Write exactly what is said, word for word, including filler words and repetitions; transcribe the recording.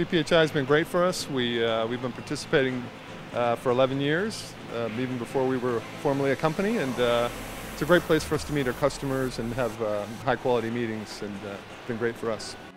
C P H I has been great for us. We, uh, we've been participating uh, for eleven years, uh, even before we were formally a company, and uh, it's a great place for us to meet our customers and have uh, high quality meetings, and uh, it's been great for us.